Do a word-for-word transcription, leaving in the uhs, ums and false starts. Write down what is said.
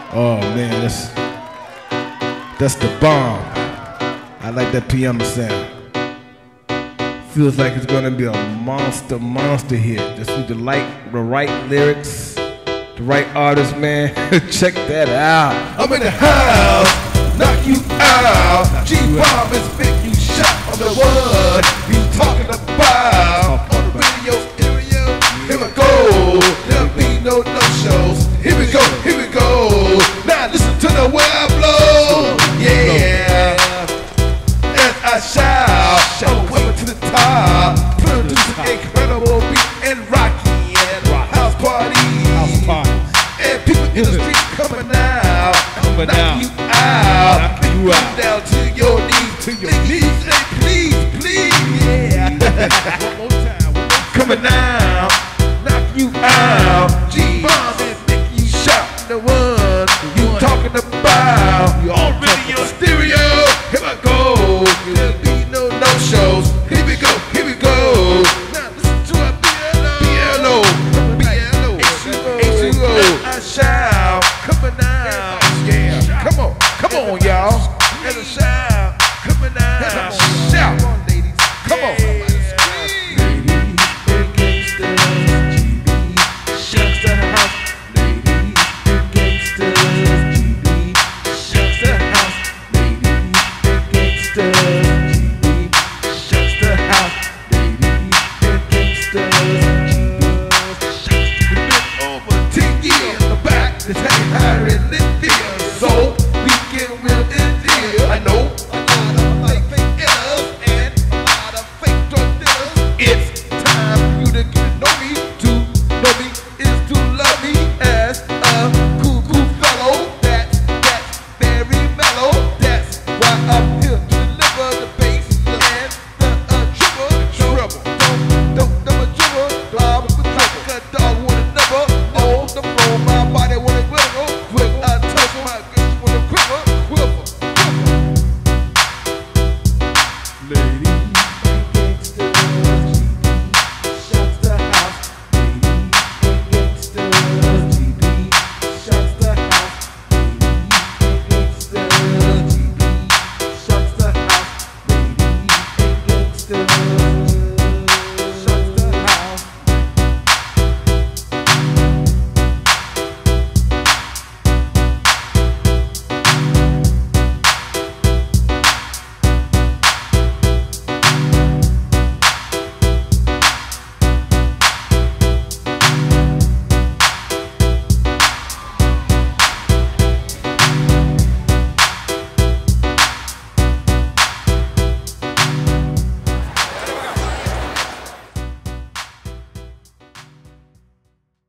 Oh man, that's that's the bomb. I like that piano sound. Feels like it's gonna be a monster, monster hit. Just need the like the right lyrics, the right artist, man. Check that out. I'm in the house, knock you out. G-Bomb is big, you shot on the one you talking about. On the radio stereo, here we go. There'll be no no-shows. Here we go, here we go. Now listen to the way I blow. Yeah. As I shout, I'm welcome to the top. Producing incredible beat and rocky and house parties. House parties. And people in the street coming out. Coming knock out. you out. Knock you Come out. down to your knees. To your knees. Say please, please, yeah. One more time. One more time. Coming out. Knock you out. G-Bomb and make you shout. The one you talking about. You all Radio stereo. Here I go. There'll be no no-shows. Here we go. Here we go. Now listen to our piano. Piano. Piano. H two O. I shout. Coming out. Yeah. Come on. Come on, y'all. As a shout. Coming out. Shout. Come on, ladies. Come on. This heavy high